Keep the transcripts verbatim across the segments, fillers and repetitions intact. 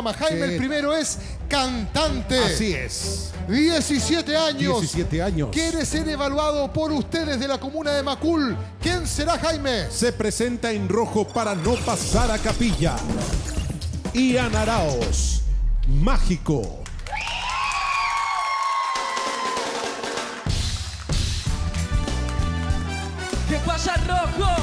Jaime, el primero es cantante. Así es. diecisiete años. diecisiete años. Quiere ser evaluado por ustedes de la comuna de Macul. ¿Quién será, Jaime? Se presenta en rojo para no pasar a capilla. Ian Araos, Mágico. ¿Qué pasa, rojo?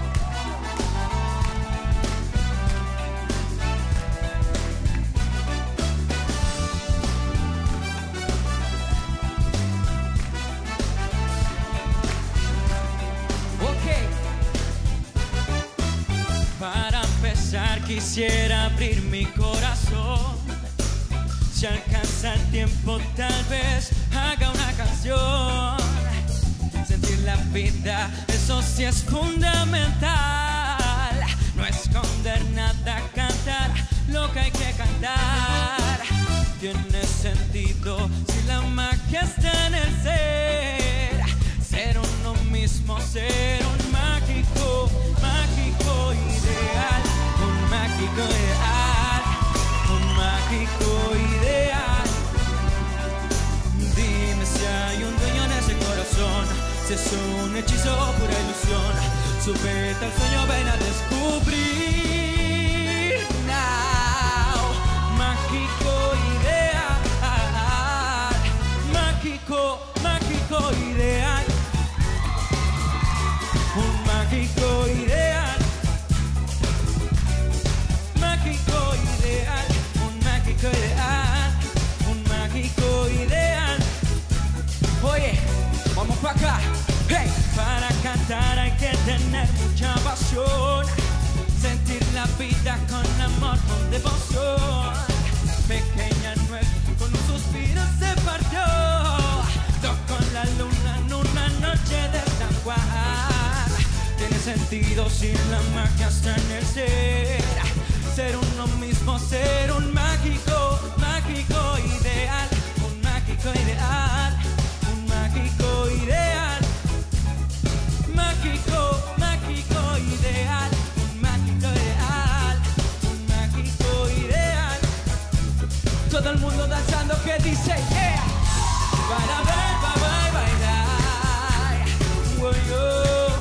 Para empezar quisiera abrir mi corazón. Si alcanza el tiempo tal vez haga una canción. Sentir la vida, eso sí es fundamental. No esconder nada, cantar lo que hay que cantar. Tiene sentido si la magia está en el ser. Ser uno mismo, ser un mágico, mágico ideal. Un mágico ideal, un mágico ideal. Dime si hay un dueño en ese corazón, si es un hechizo o pura ilusión. Súbete al sueño, ven a descubrir. Now, mágico ideal, mágico, mágico ideal. Un mágico ideal, mágico ideal, un mágico ideal, un mágico ideal. Oye, vamos para acá. Hey, para cantar hay que tener mucha pasión, sentir la vida con amor, con devoción. Pequeña nuez con un suspiro se partió, tocó la luna en una noche de San Juan. Tiene sentido si la magia está en el ser. Ser uno mismo, ser un mágico, mágico ideal. Un mágico ideal, un mágico ideal. Mágico, mágico ideal. Un mágico ideal, un mágico ideal. Todo el mundo danzando que dice yeah. Para ver, para bailar. Oh, oh.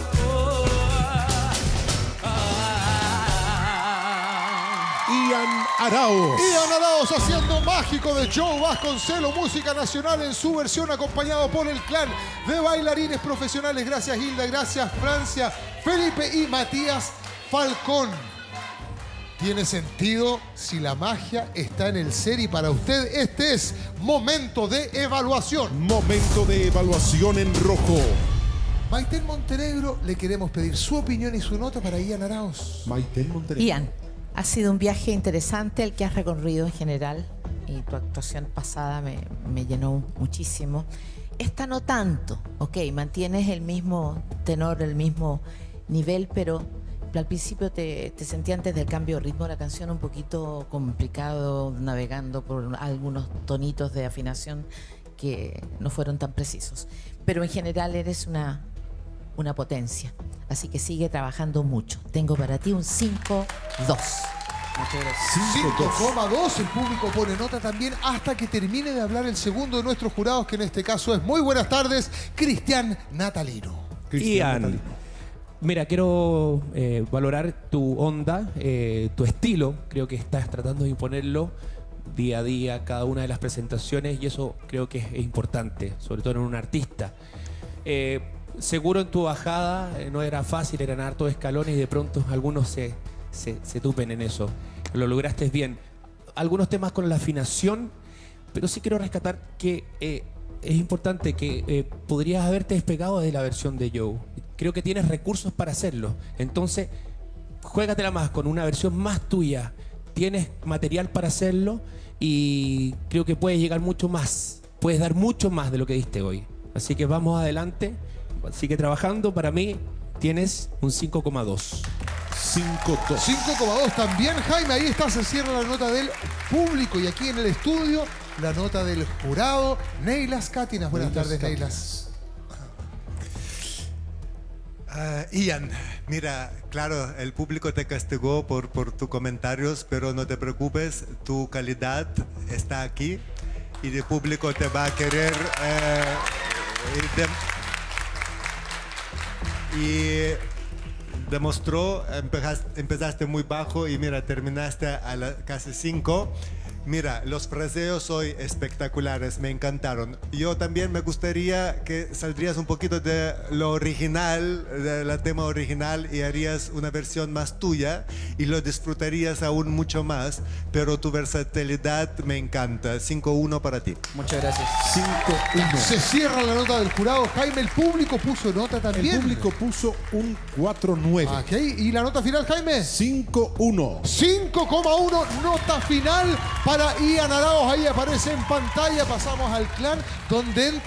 Ian Araos. Ian Araos haciendo Mágico de Joe Vasconcelos, música nacional en su versión, acompañado por el clan de bailarines profesionales. Gracias, Hilda, gracias, Francia, Felipe y Matías Falcón. Tiene sentido si la magia está en el ser, y para usted este es momento de evaluación. Momento de evaluación en rojo. Maiten Montenegro, le queremos pedir su opinión y su nota para Ian Araos. Maiten Montenegro. Ian, ha sido un viaje interesante el que has recorrido en general, y tu actuación pasada me, me llenó muchísimo. Esta no tanto, ok, mantienes el mismo tenor, el mismo nivel, pero al principio te, te sentí antes del cambio de ritmo de la canción un poquito complicado, navegando por algunos tonitos de afinación que no fueron tan precisos. Pero en general eres una, una potencia, así que sigue trabajando mucho. Tengo para ti un cinco dos. cinco coma dos, el público pone nota también hasta que termine de hablar el segundo de nuestros jurados, que en este caso es muy buenas tardes, Cristian Natalino. Cristian Ian, Natalino. Mira, quiero eh, valorar tu onda, eh, tu estilo. Creo que estás tratando de imponerlo día a día, cada una de las presentaciones, y eso creo que es, es importante, sobre todo en un artista. Eh, seguro en tu bajada eh, no era fácil, eran hartos escalones y de pronto algunos se, se, se tupen en eso. Lo lograste bien. Algunos temas con la afinación, pero sí quiero rescatar que eh, es importante que eh, podrías haberte despegado de la versión de Joe. Creo que tienes recursos para hacerlo. Entonces, juégatela más con una versión más tuya. Tienes material para hacerlo y creo que puedes llegar mucho más. Puedes dar mucho más de lo que diste hoy. Así que vamos adelante. Sigue trabajando. Para mí, tienes un cinco coma dos. cinco coma dos. cinco coma dos también, Jaime. Ahí está, se cierra la nota del público. Y aquí en el estudio, la nota del jurado. Neylas Cátinas. Buenas tardes, Neylas. Uh, Ian, mira, claro, el público te castigó por, por tus comentarios, pero no te preocupes, tu calidad está aquí y el público te va a querer. Eh, y, de, y demostró, empezaste, empezaste muy bajo y mira, terminaste a la, casi cinco. Mira, los fraseos hoy espectaculares, me encantaron. Yo también me gustaría que saldrías un poquito de lo original, del tema original, y harías una versión más tuya y lo disfrutarías aún mucho más, pero tu versatilidad me encanta. cinco uno para ti. Muchas gracias. cinco uno. Se cierra la nota del jurado. Jaime, el público puso nota también. El público puso un cuatro nueve. Ok, ¿y la nota final, Jaime? cinco uno. cinco coma uno, nota final para Ian Arauz. Ahí aparece en pantalla. Pasamos al clan, donde